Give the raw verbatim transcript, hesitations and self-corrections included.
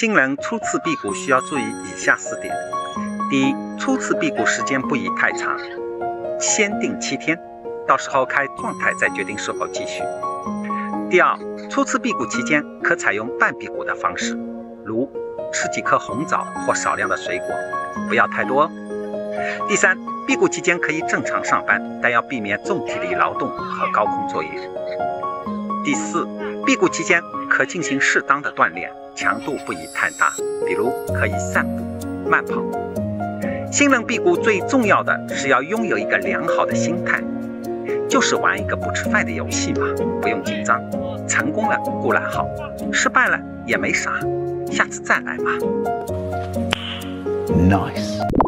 新人初次辟谷需要注意以下四点：第一，初次辟谷时间不宜太长，先定七天，到时候开状态再决定是否继续。第二，初次辟谷期间可采用半辟谷的方式，如吃几颗红枣或少量的水果，不要太多哦。第三，辟谷期间可以正常上班，但要避免重体力劳动和高空作业。第四，辟谷期间可进行适当的锻炼，强度不宜太大，比如可以散步、慢跑。新人辟谷最重要的是要拥有一个良好的心态，就是玩一个不吃饭的游戏嘛，不用紧张，成功了固然好，失败了也没啥，下次再来嘛。 Nice。